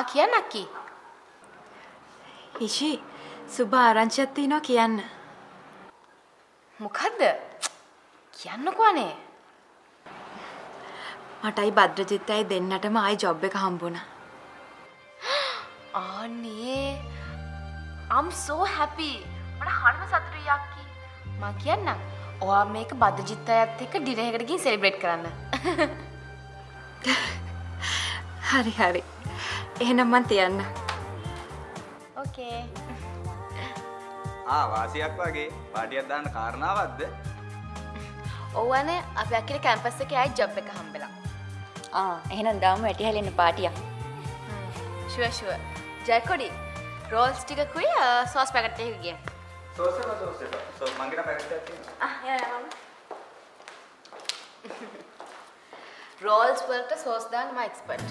කියන්න අක්කි. ඉෂි සුබ ආරංචියක් තියෙනවා කියන්න. මොකද්ද? කියන්නකෝ අනේ. මටයි භද්‍රජිත්තයි දෙන්නටම ආයි ජොබ් එක හම්බුණා. අනේ I'm so happy. මට හරිම සතුටුයි අක්කි. මං කියන්නම්. ඔයා මේක භද්‍රජිත්තයත් එක්ක ඩිනර් එකකට ගිහින් සෙලිබ්‍රේට් කරන්න. හරි හරි. එහෙනම් මං තියන්න. ඕකේ. වාසියක් වගේ පාටියක් දාන්න කාරණාවක්ද? ඔව්වනේ අපි අක්කිට කැම්පස් එකේ ආයි ජොබ් එක හම්බෙලා. එහෙනම් දාමු ඇටි හැලෙන්න පාටියක්. ෂුවර්. ජයකොඩි රෝල්ස් ටිකකුයි සෝස් පැකට් එකක ගියා. සෝස් එක. සෝස් මංගේට පැකට් එකක් තියෙනවා. යන්න. රෝල්ස් වලට සෝස් දාන්න මම එක්ස්පර්ට්.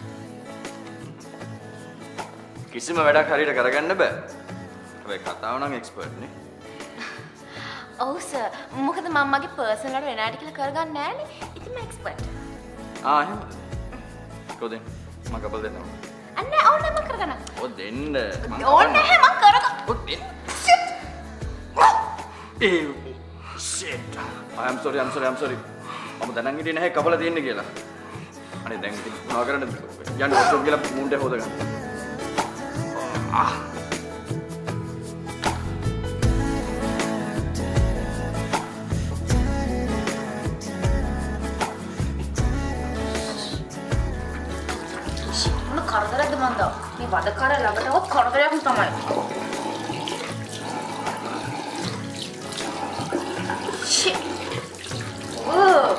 කිසිම වැඩක් හරියට කරගන්න බෑ. හැබැයි කතාව නම් එක්ස්පර්ට් නේ. ඔව් සර්. මොකද මම මගේ පර්සනල් වල වෙනාට කියලා කරගන්නේ නෑනේ. ඉතින් මම එක්ස්පර්ට්. එහෙම. කොහෙද? මම කපල් දෙන්නම්. අනේ ඕනේ මම කරගන්න. ඔය දෙන්න. ඕනේ නැහැ මම කරගන්න. ඔය දෙන්න. shit. I'm sorry. මම දැනන් හිටියේ නැහැ කපල තියෙන්නේ කියලා. අනේ දැන් ඉතින් මොනවා කරන්නද? යන්න වොෂොප් ගිහලා මූන්ට හොද ගන්න. මොන කරදරයක්ද මන්ද? මේ වදකාර ළඟටවත් කරදරයක්ම තමයි. shit. Oh.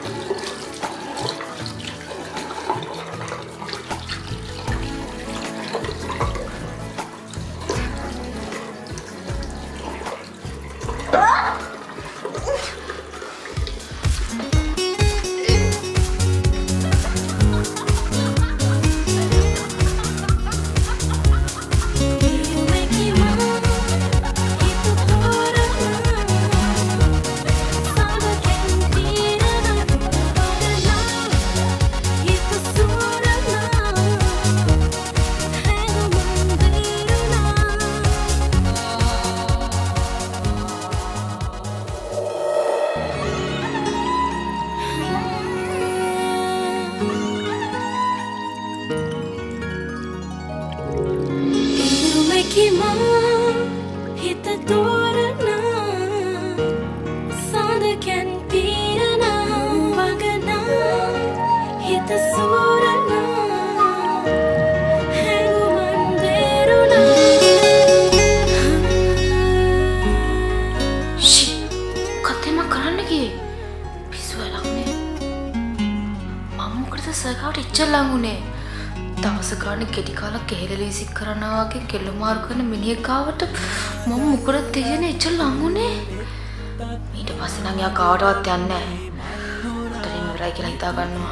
කෙටි කාලක් කෙහෙලලීසික් කරනවා වගේ කෙල්ල මාරු කරන මිනිහෙක් ගාවට මම මොකටද දෙයනේ එච්චර ලඟුනේ ඊට පස්සේ නම් යා කාවටවත් යන්නේ නැහැ උතරින් ඉවරයි කියලා හිතා ගන්නවා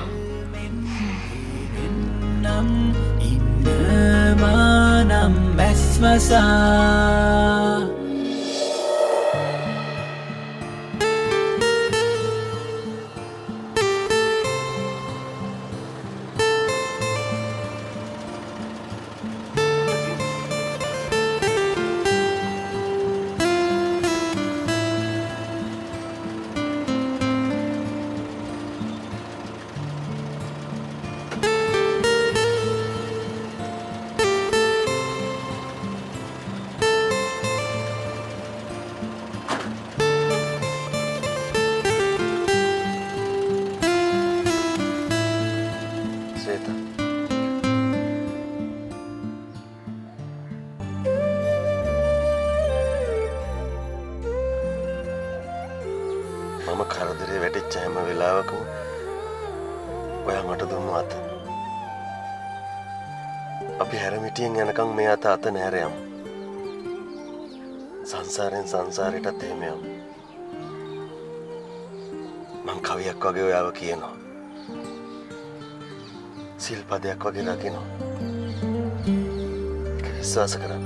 නම් ඉන්නමානම් මස්මසා මම කරදරේ වැටිච්ච හැම වෙලාවකම ඔයා මට දුන්නු අත. අපි හැරමිටියෙන් යනකම් මේ අත නෑර යමු. සංසාරෙන් සංසාරයටත් එහෙම යමු. මං කවියක් වගේ ඔයාව කියනවා. සිල්පදයක් වගේ රකිනවා. ඒක විශ්වාස කරන්න.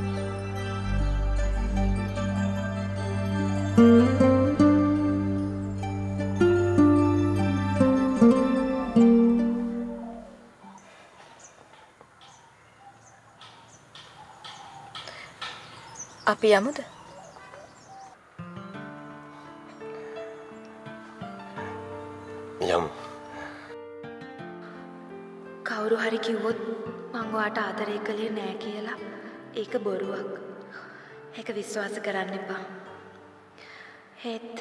අපි යමුද? යමු. කවුරු හරි කිව්වොත් මං ඔයාට ආදරය කළේ නෑ කියලා ඒක බොරුවක්. ඒක විශ්වාස කරන්න එපා. ඒත්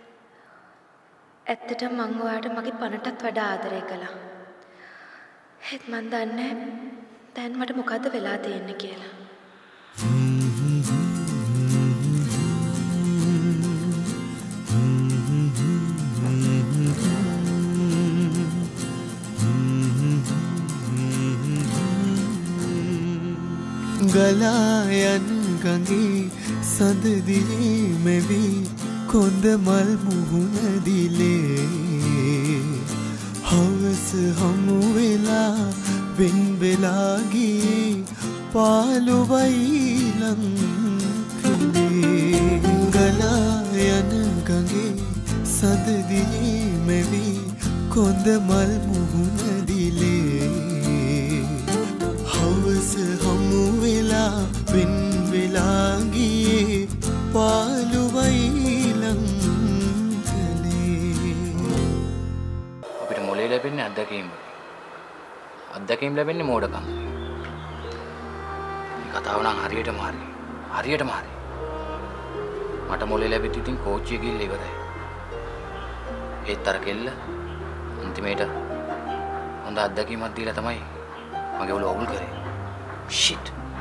ඇත්තටම මං ඔයාට මගේ පණටත් වඩා ආදරය කළා. ඒත් මං දන්නේ දැන් මට මොකද්ද වෙලා තියෙන්නේ කියලා. ගලා යන ගඟේ සඳ දිලි මෙවි කොඳ මල් මුහුණ දිලේ හවස හමු වෙලා වෙන් වෙලා ගියේ පාළුවයි ලංකලේ ගලා යන ගඟේ සඳ දිලි මෙවි කොඳ මල් මුහුණ දිලේ හවස හමු වෙලා වෙන් වෙලා ගියේ පාළුවයි ලංකලේ. අපිට මොලේ ලැබෙන්නේ අත්දැකීම්. අත්දැකීම් ලැබෙන්නේ මෝඩකම්. මේ කතාව නම් හරියටම හරි. හරියටම හරි. මට මොලේ ලැබෙද්දි ඉතින් කෝච්චිය ගිහිල්ලා ඉවරයි. ඒත් අර කෙල්ල අන්තිමේට හොඳ අත්දැකීමක් දීලා තමයි මගේ ඔළුව අවුල් කරේ. shit.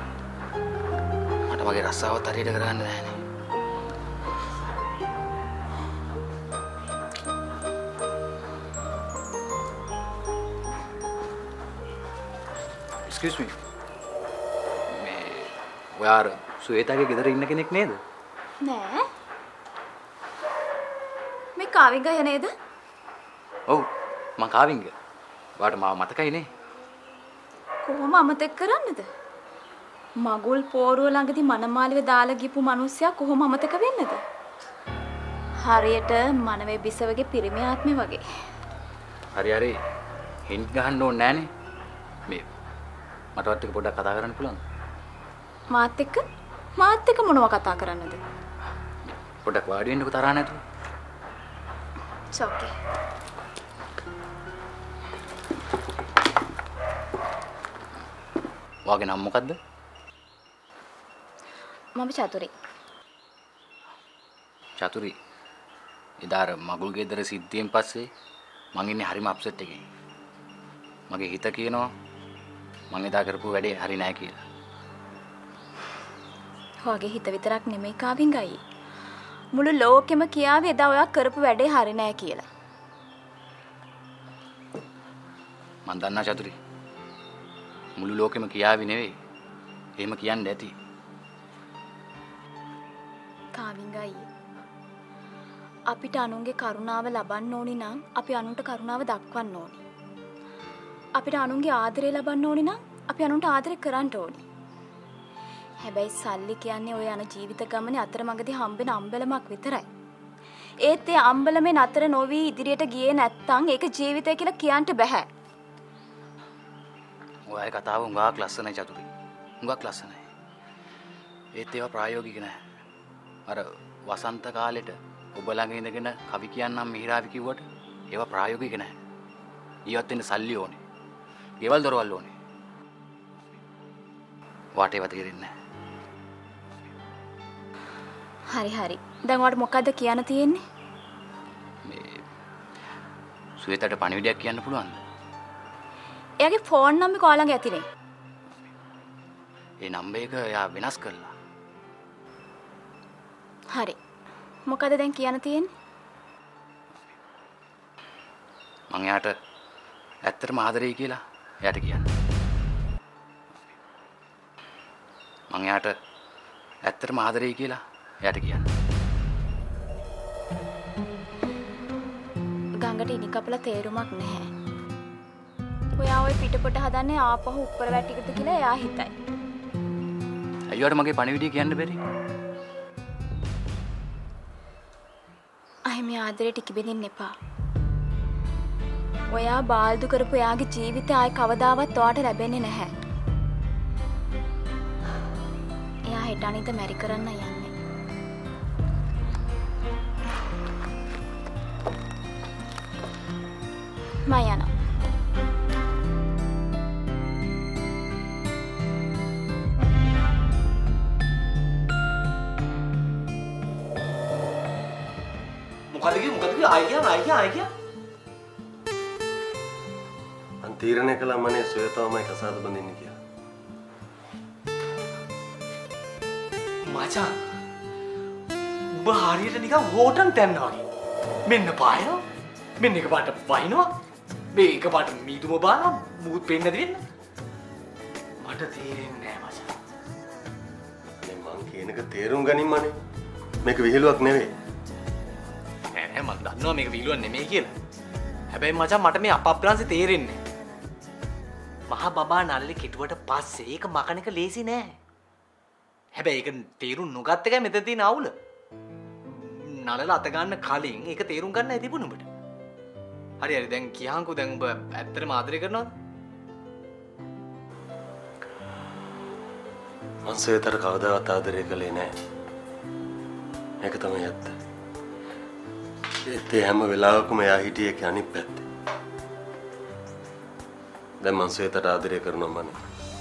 මට මගේ රස්සාවත් හරියට කරගන්න බැහැ. Excuse me. මේ ඔයාර සුවේතාගේ ගෙදර ඉන්න කෙනෙක් නේද? නෑ. මේ කාවිංගය නේද? ඔව් මං කාවිංග. ඔයාට මාව මතකයි නේ? කොහොම අමතක කරන්නද? මගුල් පෝරුව ළඟදී මනමාලිව දාලා ගිපු මිනිස්සයා කොහොම අමතක වෙන්නද? හරියට මනවේ බිසවගේ පිරිමි ආත්මේ වගේ. හරි හරි. හින්ට් ගහන්න ඕනේ නෑනේ. මේ මටවත් එක පොඩ්ඩක් කතා කරන්න පුළුවන්ද? මාත් එක්ක මොනවා කතා කරන්නද? පොඩ්ඩක් වාඩි වෙන්නකෝ තරහ නැතුව. It's okay. වාගේ නම මොකද්ද? මම චතුරි. චතුරි. ඉදාර මගුල් ගෙදර සිද්ධියෙන් පස්සේ මං ඉන්නේ හරිම අප්සෙට් එකකින්. මගේ හිත කියනවා මං එදා කරපු වැඩේ හරි නෑ කියලා. ඔයාගේ හිත විතරක් නෙමෙයි කාවිංගයි. මුළු ලෝකෙම කියාවේ එදා ඔයා කරපු වැඩේ හරි නෑ කියලා. මං දන්නා චතුරි. මුළු ලෝකෙම කියාවි නෙවෙයි. එහෙම කියන්න ඇති. කාවිංගයි. අපිට අනුන්ගේ කරුණාව ලබන්න ඕනි නම් අපි අනුන්ට කරුණාව දක්වන්න ඕනි. අපිට අනුන්ගේ ආදරය ලබන්න ඕනි නම් අපි අනුන්ට ආදරය කරන්න ඕනි. හැබැයි සල්ලි කියන්නේ ඔය යන ජීවිත ගමනේ අතරමඟදී හම්බෙන අම්බලමක් විතරයි. ඒත් ඒ අම්බලමේ නතර නොවි ඉදිරියට ගියේ නැත්තම් ඒක ජීවිතය කියලා කියන්න බෑ. ඔයයි කතාව උඟාක් ලස්සනයි චතුරි. උඟාක් ලස්සනයි. ඒත් ඒවා ප්‍රායෝගික නෑ. අර වසන්ත කාලෙට ඔබ ළඟ ඉඳගෙන කවි කියන්නම් මිහිරාවි කිව්වට ඒවා ප්‍රායෝගික නෑ. ඊවත් වෙන්න සල්ලි ඕනේ. ගෙවල් දොරවල් ඕනේ. වාට ඒවා තේරෙන්නේ නෑ. හරි. දැන් ඔයාලට මොකද්ද කියන්න තියෙන්නේ? මේ සුවේතට පණිවිඩයක් කියන්න පුළුවන්ද? එයාගේ ෆෝන් නම්බර් කොහා ළඟ ඇතිනේ. ඒ නම්බර් එක එයා වෙනස් කළා. හරි. මොකද දැන් කියන්න තියෙන්නේ? මං එයාට ඇත්තටම ආදරෙයි කියලා එයාට කියන්න. මං එයාට ඇත්තටම ආදරෙයි කියලා එයාට කියන්න. ගඟට ඉනි කපලා තේරුමක් නැහැ. ඔයා ওই පිටපොට හදන්නේ ආපහු උඩර වැටිකද කියලා එයා හිතයි. අයියෝට මගේ පණිවිඩය කියන්න බැරි? අහිමි ආදරේ ටික බෙදින්න එපා. ඔයා බාල්දු කරපු එයාගේ ජීවිතය ආයි කවදාවත් ඔයාට ලැබෙන්නේ නැහැ. එයා හෙට අනිත මැරි කරන්න යන්නේ. මම යනවා. මොකද ආයි ගියා මං තීරණය කළා මනේ සොයතවමයි කසාද බඳින්න කියලා. මචං උඹ හරියට නිකන් හෝටන් තැන්නා වගේ. මෙන්න පායනවා. මෙන්න එකපාරට වහිනවා. මේ එකපාරට මීදුම බානවා. මුකුත් පේන්නේ නැති වෙන්න. මට තේරෙන්නේ නැහැ මචං. මේ මං කියන එක තේරුම් ගනින් මනේ. මේක විහිළුවක් නෙවෙයි. නෑ මම දන්නවා මේක විහිළුවක් නෙමෙයි කියලා. හැබැයි මචං මට මේ අපප්‍රාංශේ තේරෙන්නේ නැහැ. මහා බබා නල්ලේ කෙටුවට පස්සේ ඒක මකන එක ලේසි නෑ. හැබැයි ඒක තේරුම් නොගත් එකයි මෙතන තියෙන අවුල. නලල අත ගන්න කලින් ඒක තේරුම් ගන්න ඇති තිබුණ උඹට. හරි දැන් කියහන්කෝ දැන් උඹ ඇත්තටම ආදරය කරනවද? මං සොයතට කවදාවත් ආදරය කළේ නෑ. ඒක තමයි ඇත්ත. ඒත් හැම වෙලාවකම එයා හිටියේ ඒක අනිත් පැත්තේ. දැන් මං සොයතට ආදරය කරනවා මනේ.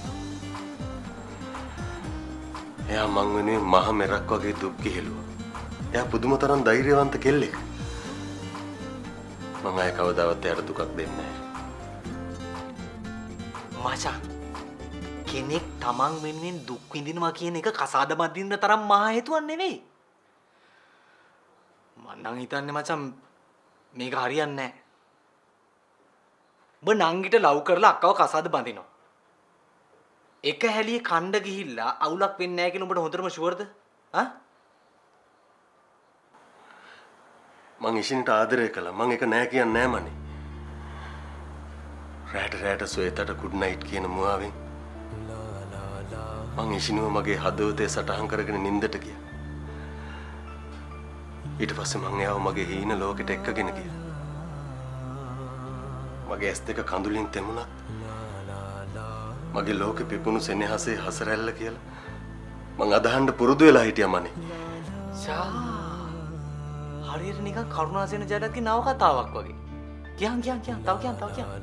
එයා මං වෙනුවෙන් මහ මෙරක් වගේ දුක් ගිහිලුවා. එයා පුදුම තරම් ධෛර්යවන්ත කෙල්ලෙක්. මම අය කවදාවත් එයාට දුකක් දෙන්නේ නැහැ. මචං කෙනෙක් තමන් වෙනුවෙන් දුක් විඳිනවා කියන එක කසාද බඳින්න තරම් මහා හේතුවක් නෙවෙයි. මම නම් හිතන්නේ මචං මේක හරියන්නේ නැහැ. ඔබ නංගිට ලව් කරලා අක්කව කසාද බඳිනවා. එක හැලියේ කණ්ඩ ගිහිල්ලා අවුලක් වෙන්නේ නැහැ කියලා උඹට හොඳටම ෂුවර්ද? ආ? මං ඉෂින්ට ආදරය කළා. මං ඒක නෑ කියන්නේ නෑ මනේ. රැට සොයතට good night කියන මුවාවෙන් මං ඉෂිනුව මගේ හදවතේ සටහන් කරගෙන නින්දට ගියා. ඊට පස්සේ මං එයාව මගේ හීන ලෝකෙට එක්කගෙන ගියා. මගේ ඇස් දෙක කඳුලින් තෙමුණත් මගේ ලෝකෙ පිපුණු සෙනෙහසේ හසරැල්ල කියලා මං අදහන්න පුරුදු වෙලා හිටියා මනේ. හරියට නිකන් කරුණාසේන ජයලත්ගේ නව කතාවක් වගේ. කියන් තව කියන්.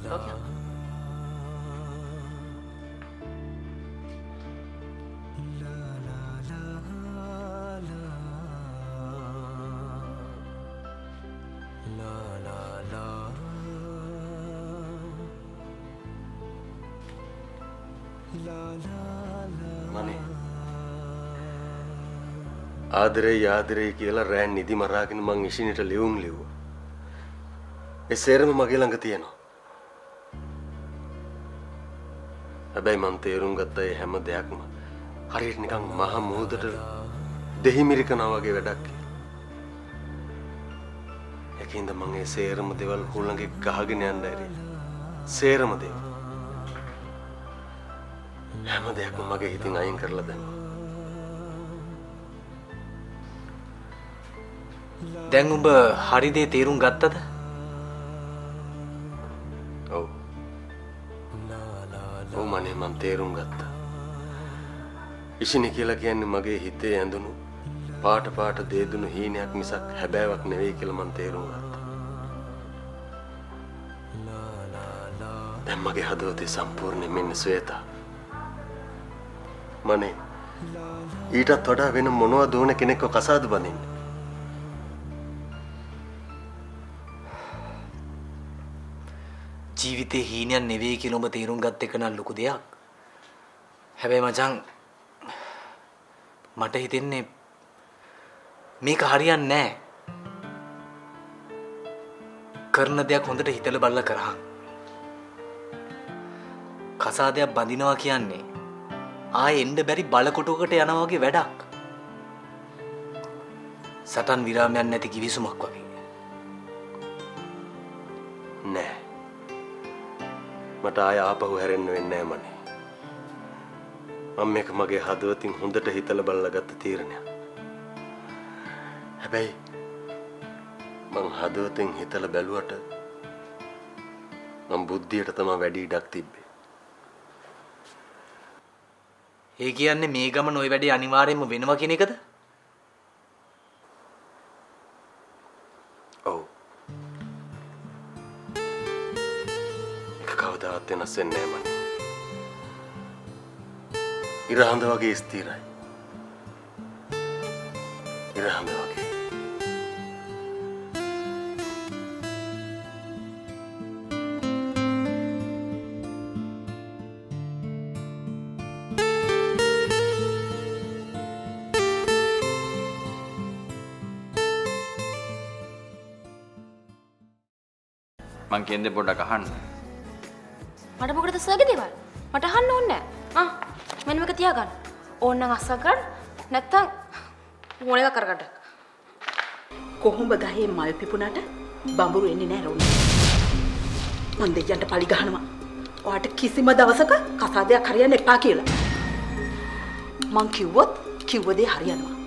මනේ ආදරේ කියලා රෑන් නිදි මරාගෙන මං ඉෂිනට ලියුම් ලිව්වා. ඒ සේරම මගේ ළඟ තියෙනවා. හැබැයි මං තේරුම් ගත්තා ඒ හැම දෙයක්ම හරියට නිකන් මහ මුහුදට දෙහිමිරිකනවා වගේ වැඩක් කියලා. ඒකින්ද මං ඒ සේරම දේවල් හුළඟේ ගහගෙන යන්න ඇරි. සේරම දේවල් හැම දෙයක්ම මගේ හිතින් අයින් කරලා දැම්මා. දැන් උඹ හරි දේ තේරුම් ගත්තද? ඔව් මනේ මම තේරුම් ගත්තා. ඉෂිනි කියලා කියන්නේ මගේ හිතේ ඇඳුණු පාට දේදුණු හීනයක් මිසක් හැබෑවක් නෙවෙයි කියලා මම තේරුම් ගත්තා. දැන් මගේ හදවතේ සම්පූර්ණයෙන්ම ඉන්නේ ස්වේතා. මනේ ඊටත් වඩා වෙන මොනවද ඕන කෙනෙක්ව කසාද බඳින්න. ජීවිතේ හීනයක් නෙවෙයි කියලා ඔබ තේරුම් ගත්ත එක නම් ලොකු දෙයක්. හැබැයි මචං මට හිතෙන්නේ මේක හරියන්නේ නැහැ. කරන දෙයක් හොඳට හිතලා බලලා කරහන්. කසාදයක් බඳිනවා කියන්නේ ආයෙ එන්න බැරි බලකොටුවකට යනවා වගේ වැඩක්. සටන් විරාමයක් නැති කිවිසුමක් වගේ. නෑ. මට ආය ආපහු හැරෙන්න වෙන්නේ නෑ මනේ. මම මේක මගේ හදවතින් හොඳට හිතලා බලලා ගත්ත තීරණයක්. හැබැයි මං හදවතින් හිතලා බැලුවට මං බුද්ධියට තමයි වැඩි ඉඩක් තිබ්බේ. ඒ කියන්නේ මේ ගමන ওই වැඩේ අනිවාර්යයෙන්ම වෙනවා කියන එකද? ඔව්. ඒක කවදාවත් වෙනස් වෙන්නේ නැහැ මන්නේ. ඉරහඳ වගේ ස්ථිරයි. ඉරහඳ වගේ. මං කියන්නේ පොඩ්ඩක් අහන්න. මට මොකටද සර්ගේ දේවල්? මට අහන්න ඕනේ නැහැ. මෙන්න මේක තියාගන්න. ඕන නම් අස්සක් ගන්න. නැත්තම් ඕන එක කරගන්න. කොහොඹ ගහේ මල් පිපුණාට බඹරු එන්නේ නැහැ රෝණි. මන් දෙයයන්ට පලි ගහනවා. ඔයාට කිසිම දවසක කසාදයක් හරියන්න එපා කියලා. මං කිව්වොත් කිව්ව දේ හරියනවා.